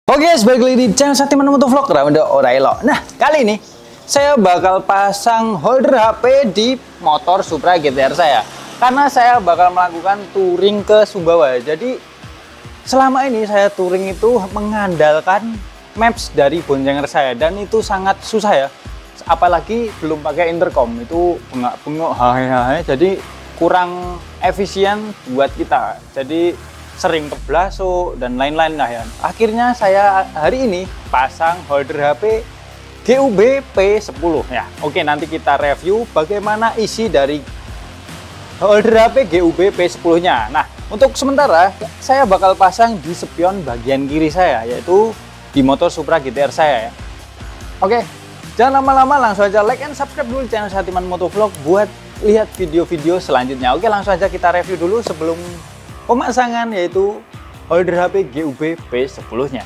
Oke guys, balik lagi di channel Saktiman Motovlog Ramada Orailo. Nah, kali ini saya bakal pasang holder HP di motor Supra GTR saya. Karena saya bakal melakukan touring ke Sumbawa. Jadi, selama ini saya touring itu mengandalkan maps dari boncengan saya. Dan itu sangat susah ya. Apalagi belum pakai intercom. Itu bengak-bengok, jadi kurang efisien buat kita. Jadi, sering keblasuk dan lain-lain lah ya. Akhirnya saya hari ini pasang holder HP GUB P10 ya. Oke, nanti kita review bagaimana isi dari holder HP GUB P10 nya. Nah, untuk sementara saya bakal pasang di spion bagian kiri saya, yaitu di motor Supra GTR saya ya. Oke, jangan lama-lama, langsung aja like and subscribe dulu channel Saktiman Motovlog buat lihat video-video selanjutnya. Oke, langsung aja kita review dulu sebelum pemasangan, yaitu holder HP GUB P10 nya.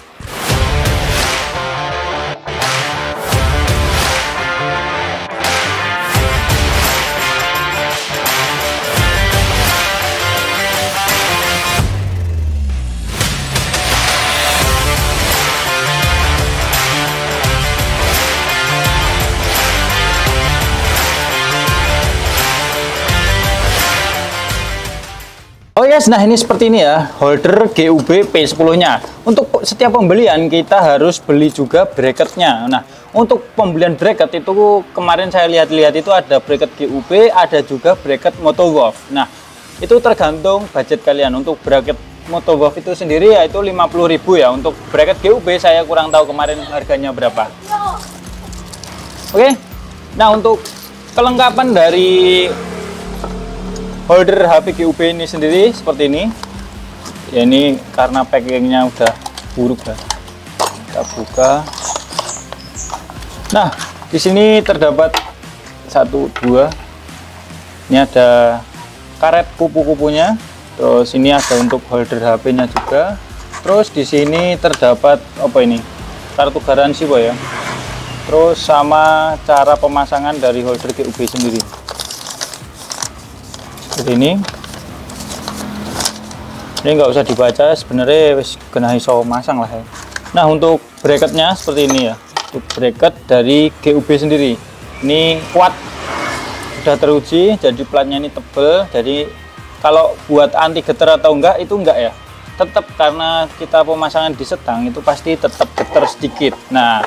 Oh yes, nah ini seperti ini ya, holder GUB P10 nya. Untuk setiap pembelian kita harus beli juga bracketnya. Nah, untuk pembelian bracket itu kemarin saya lihat-lihat itu ada bracket GUB, ada juga bracket Motowolf. Nah, itu tergantung budget kalian. Untuk bracket Motowolf itu sendiri yaitu 50.000 ya. Untuk bracket GUB saya kurang tahu kemarin harganya berapa. Oke, nah untuk kelengkapan dari holder HP GUB ini sendiri seperti ini ya. Ini karena packingnya udah buruk ya, kita buka. Nah, di sini terdapat 1, 2, ini ada karet kupu-kupunya. Terus ini ada untuk holder HP nya juga. Terus di sini terdapat apa ini, kartu garansi boy ya. Terus sama cara pemasangan dari holder GUB sendiri seperti ini nggak usah dibaca sebenarnya, wis kena iso masang lah ya. Nah, untuk bracketnya seperti ini ya. Untuk bracket dari GUB sendiri ini kuat, sudah teruji, jadi platnya ini tebel. Jadi kalau buat anti getar atau enggak itu enggak ya, tetap karena kita pemasangan di setang itu pasti tetap getar sedikit. Nah,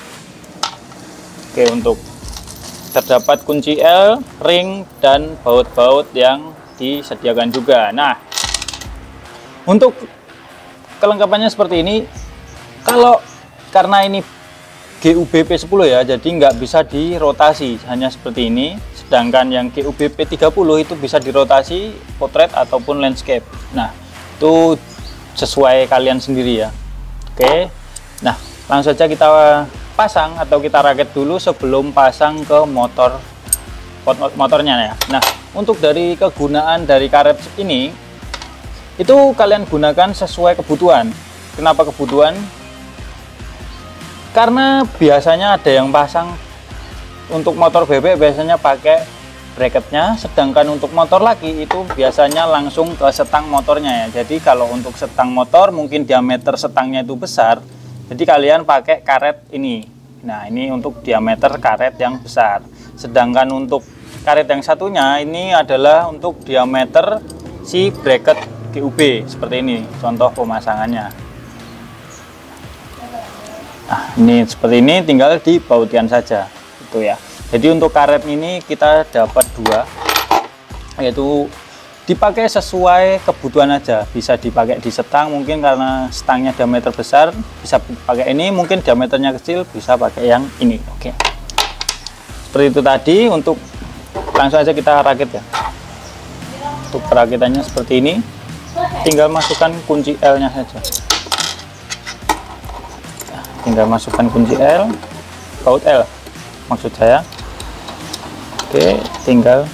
oke, untuk terdapat kunci L, ring, dan baut-baut yang disediakan juga. Nah, untuk kelengkapannya seperti ini. Karena ini GUB P10 ya, jadi nggak bisa dirotasi, hanya seperti ini. Sedangkan yang GUB P30 itu bisa dirotasi portrait ataupun landscape. Nah, itu sesuai kalian sendiri ya. Oke, nah langsung saja kita pasang atau kita rakit dulu sebelum pasang ke motornya ya. Nah, untuk dari kegunaan dari karet ini itu kalian gunakan sesuai kebutuhan. Kenapa kebutuhan? Karena biasanya ada yang pasang untuk motor bebek biasanya pakai bracketnya, sedangkan untuk motor laki itu biasanya langsung ke setang motornya ya. Jadi kalau untuk setang motor mungkin diameter setangnya itu besar, jadi kalian pakai karet ini. Nah, ini untuk diameter karet yang besar. Sedangkan untuk karet yang satunya ini adalah untuk diameter si bracket GUB. Seperti ini contoh pemasangannya. Nah, ini seperti ini, tinggal dibautian saja itu ya. Jadi untuk karet ini kita dapat 2, yaitu dipakai sesuai kebutuhan aja. Bisa dipakai di setang, mungkin karena setangnya diameter besar bisa pakai ini, mungkin diameternya kecil bisa pakai yang ini. Oke, seperti itu tadi. Untuk langsung aja kita rakit ya. Untuk perakitannya seperti ini, tinggal masukkan kunci L nya saja. Tinggal masukkan kunci L, baut L maksud saya. Oke, tinggal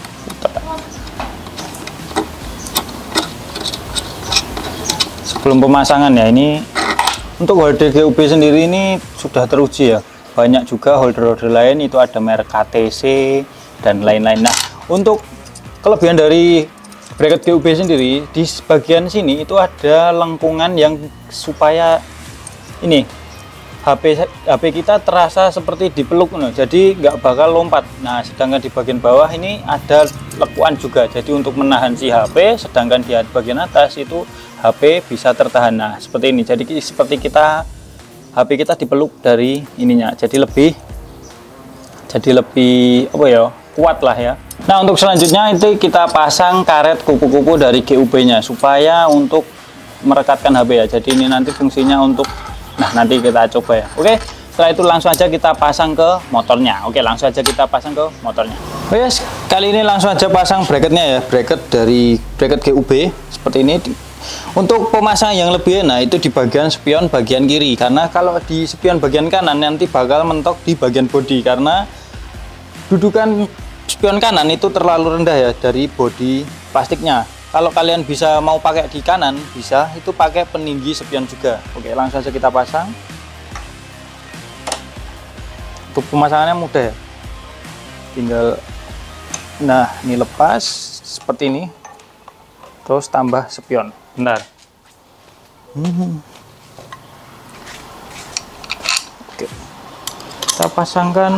sebelum pemasangan ya. Ini untuk holder GUB sendiri ini sudah teruji ya. Banyak juga holder-holder lain itu ada merek KTC dan lain-lain. Nah, untuk kelebihan dari bracket GUB sendiri, di bagian sini itu ada lengkungan yang supaya ini HP kita terasa seperti dipeluk, jadi nggak bakal lompat. Nah, sedangkan di bagian bawah ini ada lekuan juga, jadi untuk menahan si HP, sedangkan di bagian atas itu HP bisa tertahan. Nah, seperti ini, jadi seperti HP kita dipeluk dari ininya, jadi lebih apa ya, kuat lah ya. Nah, untuk selanjutnya itu kita pasang karet kupu-kupu dari GUB-nya supaya untuk merekatkan HP ya. Jadi ini nanti fungsinya untuk, nah nanti kita coba ya. Oke, setelah itu langsung aja kita pasang ke motornya. Oke, langsung aja kita pasang ke motornya. Oke, kali ini langsung aja pasang bracketnya ya. Bracket dari bracket GUB seperti ini. Untuk pemasangan yang lebih enak itu di bagian spion bagian kiri, karena kalau di spion bagian kanan nanti bakal mentok di bagian bodi, karena dudukan spion kanan itu terlalu rendah ya dari bodi plastiknya. Kalau kalian bisa mau pakai di kanan, bisa itu pakai peninggi spion juga. Oke, langsung saja kita pasang. Untuk pemasangannya mudah ya, tinggal, nah ini lepas seperti ini, terus tambah spion. Bentar. Oke, kita pasangkan.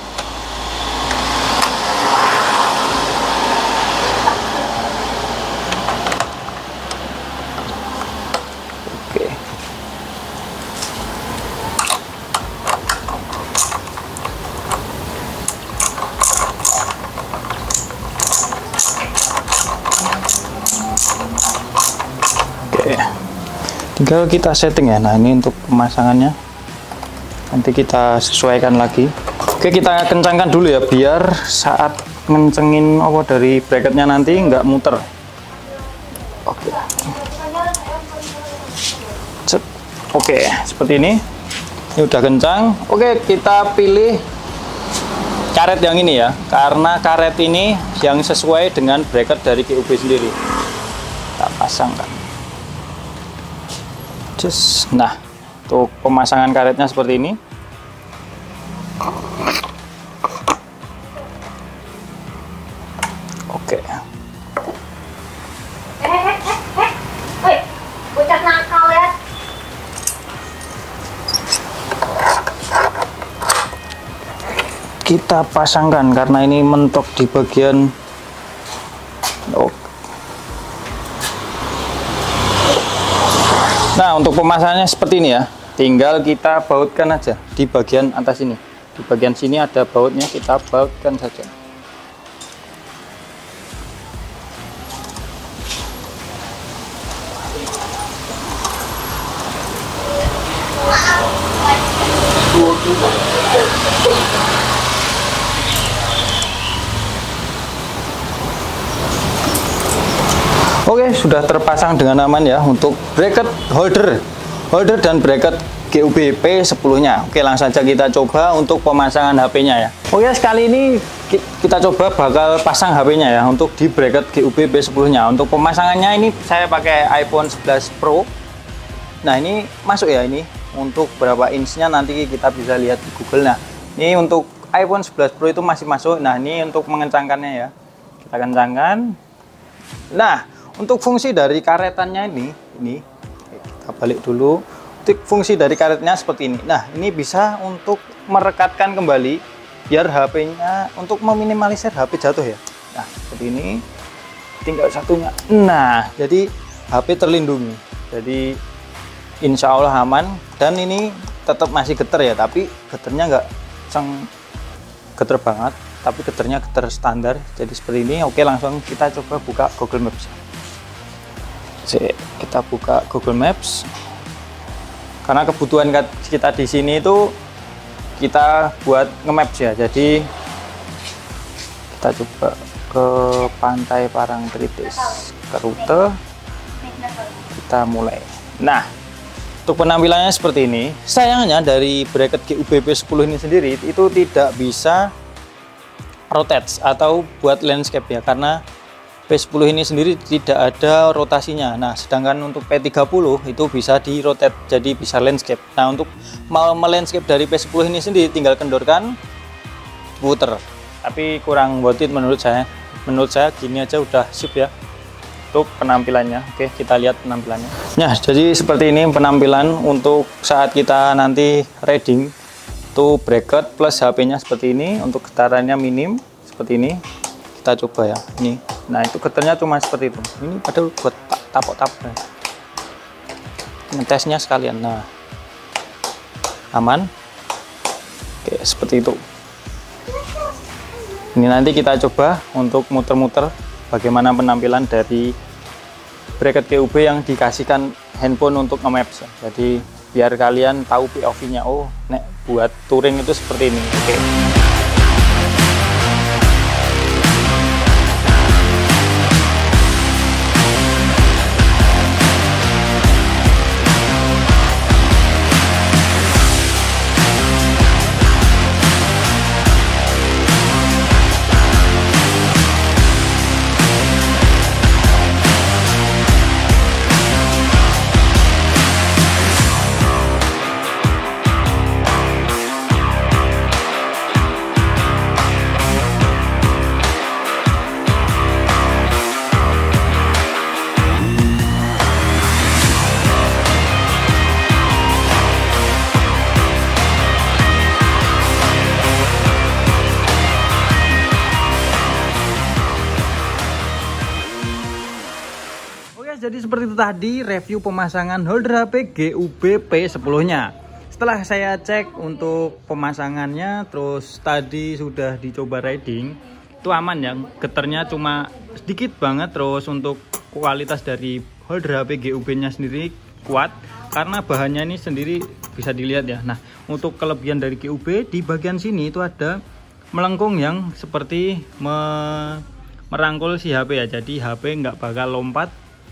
Tinggal kita setting ya. Nah, ini untuk pemasangannya nanti kita sesuaikan lagi. Oke, kita kencangkan dulu ya biar saat ngencengin dari bracketnya nanti nggak muter. Oke. Oke, seperti ini udah kencang. Oke, kita pilih karet yang ini ya, karena karet ini yang sesuai dengan bracket dari GUB sendiri. Kita pasangkan. Nah, untuk pemasangan karetnya seperti ini. Oke. Bocah nakal ya. Kita pasangkan karena ini mentok di bagian. Nah, untuk pemasangannya seperti ini ya, tinggal kita bautkan aja di bagian atas ini. Di bagian sini ada bautnya, kita bautkan saja. Oke, sudah terpasang dengan aman ya untuk bracket holder dan bracket GUB P10-nya. Oke, langsung saja kita coba untuk pemasangan HP-nya ya. Oke, sekali ini kita coba bakal pasang HP-nya ya untuk di bracket GUB P10-nya. Untuk pemasangannya ini saya pakai iPhone 11 Pro. Nah, ini masuk ya, ini untuk berapa inch-nya nanti kita bisa lihat di Google. Nah, ini untuk iPhone 11 Pro itu masih masuk. Nah, ini untuk mengencangkannya ya. Kita kencangkan. Nah, untuk fungsi dari karetannya ini kita balik dulu. Untuk fungsi dari karetnya seperti ini. Nah, ini bisa untuk merekatkan kembali biar HP-nya untuk meminimalisir HP jatuh ya. Nah, seperti ini. Tinggal satunya. Nah, jadi HP terlindungi. Jadi insya Allah aman. Dan ini tetap masih getar ya, tapi getarnya nggak getar banget, tapi getarnya getar standar. Jadi seperti ini. Oke, langsung kita coba buka Google Maps. Kita buka Google Maps karena kebutuhan kita di sini itu kita buat nge-maps ya. Jadi kita coba ke Pantai Parangtritis, ke rute kita mulai. Nah, untuk penampilannya seperti ini. Sayangnya dari bracket GUB P10 ini sendiri itu tidak bisa rotate atau buat landscape ya, karena P10 ini sendiri tidak ada rotasinya. Nah, sedangkan untuk P30 itu bisa di rotate, jadi bisa landscape. Nah, untuk mau melandscape dari P10 ini sendiri tinggal kendorkan, puter. Tapi kurang worth it menurut saya. Menurut saya gini aja udah sip ya. untuk penampilannya. Oke, kita lihat penampilannya. Nah, jadi seperti ini penampilan untuk saat kita nanti riding. Tuh bracket plus HP-nya seperti ini. Untuk getarannya minim seperti ini. Kita coba ya. Ini. Nah, itu getarnya cuma seperti itu. Ini padahal buat tapok-tapok. Ngetesnya sekalian. Nah, aman. Oke, seperti itu. Ini nanti kita coba untuk muter-muter bagaimana penampilan dari bracket GUB yang dikasihkan handphone untuk nge-maps. Jadi biar kalian tahu POV-nya. Oh, nek buat touring itu seperti ini. Oke. Jadi seperti itu tadi review pemasangan holder HP GUB P10-nya. Setelah saya cek untuk pemasangannya, terus tadi sudah dicoba riding, itu aman ya, getarnya cuma sedikit banget. Terus untuk kualitas dari holder HP GUB-nya sendiri kuat, karena bahannya ini sendiri bisa dilihat ya. Nah, untuk kelebihan dari GUB, di bagian sini itu ada melengkung yang seperti merangkul si HP ya. Jadi HP nggak bakal lompat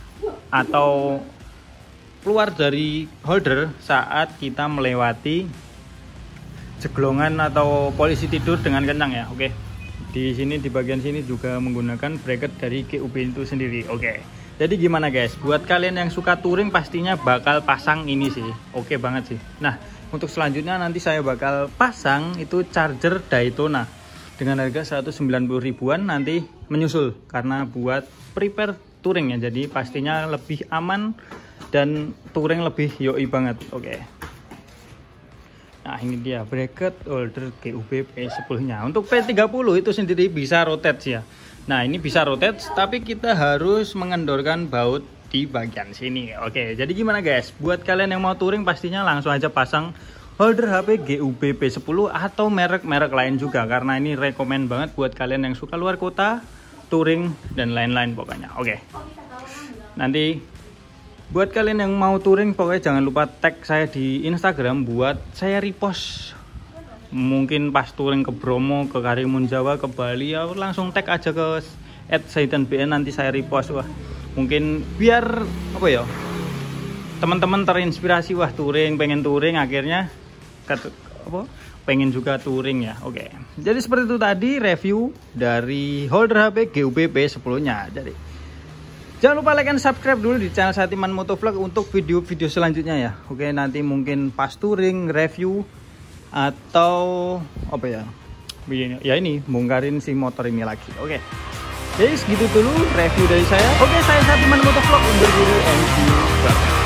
atau keluar dari holder saat kita melewati jeglongan atau polisi tidur dengan kencang ya. Oke, di sini di bagian sini juga menggunakan bracket dari GUB itu sendiri. Oke, jadi gimana guys, buat kalian yang suka touring pastinya bakal pasang ini sih. Oke banget sih. Nah, untuk selanjutnya nanti saya bakal pasang itu charger Daytona dengan harga 190 ribuan nanti menyusul, karena buat prepare touring ya, jadi pastinya lebih aman dan touring lebih yoi banget. Oke. Nah, ini dia bracket holder GUB P10 nya. Untuk P30 itu sendiri bisa rotate sih ya. Nah, ini bisa rotate tapi kita harus mengendorkan baut di bagian sini. Oke, jadi gimana guys, buat kalian yang mau touring pastinya langsung aja pasang holder HP GUB P10 atau merek-merek lain juga, karena ini rekomen banget buat kalian yang suka luar kota, touring dan lain-lain pokoknya. Oke. Nanti buat kalian yang mau touring pokoknya jangan lupa tag saya di Instagram buat saya repost. Mungkin pas touring ke Bromo, ke Karimun Jawa, ke Bali, ya langsung tag aja ke @zaidanbn, nanti saya repost. Wah, mungkin biar apa ya, teman-teman terinspirasi, wah touring, pengen touring, akhirnya pengen juga touring ya. Oke, jadi seperti itu tadi review dari holder HP GUB P10-nya. Jadi jangan lupa like and subscribe dulu di channel Satiman Motovlog untuk video-video selanjutnya ya. Oke, nanti mungkin pas touring, review, atau apa ya, ya ini bongkarin si motor ini lagi. Oke, jadi segitu dulu review dari saya. Oke, saya Satiman Motovlog undur diri and see you. Bye.